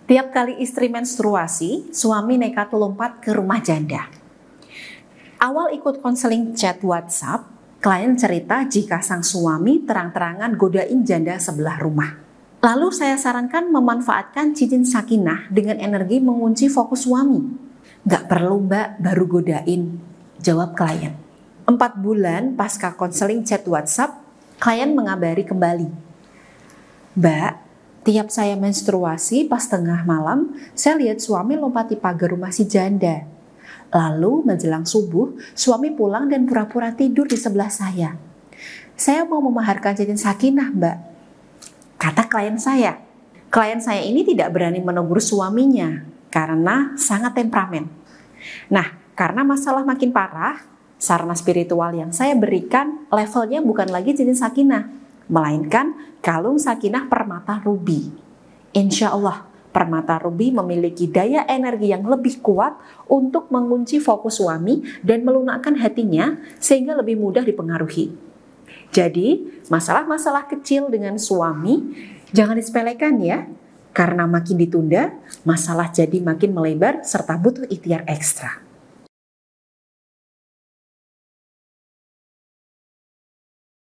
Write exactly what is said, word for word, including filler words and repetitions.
Tiap kali istri menstruasi, suami nekat lompat ke rumah janda. Awal ikut konseling chat WhatsApp, klien cerita jika sang suami terang-terangan godain janda sebelah rumah. Lalu saya sarankan memanfaatkan cincin sakinah dengan energi mengunci fokus suami. Gak perlu mbak, baru godain, jawab klien. Empat bulan pasca konseling chat WhatsApp, klien mengabari kembali. Mbak, tiap saya menstruasi pas tengah malam, saya lihat suami lompati pagar rumah si janda. Lalu menjelang subuh, suami pulang dan pura-pura tidur di sebelah saya. Saya mau memaharkan cincin sakinah, mbak, kata klien saya. Klien saya ini tidak berani menegur suaminya karena sangat temperamen. Nah, karena masalah makin parah, sarana spiritual yang saya berikan levelnya bukan lagi cincin sakinah, melainkan kalung sakinah permata rubi. Insya Allah, permata rubi memiliki daya energi yang lebih kuat untuk mengunci fokus suami dan melunakkan hatinya sehingga lebih mudah dipengaruhi. Jadi, masalah-masalah kecil dengan suami jangan disepelekan ya, karena makin ditunda, masalah jadi makin melebar serta butuh ikhtiar ekstra.